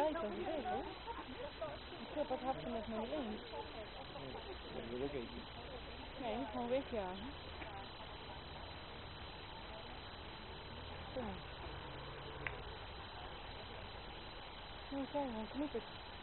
buiten, dat is hè? Ik heb het hapje met mijn erin. Dat wil ik eten. Nee, gewoon wegjagen. Zo. Hoe zijn we? Knip het.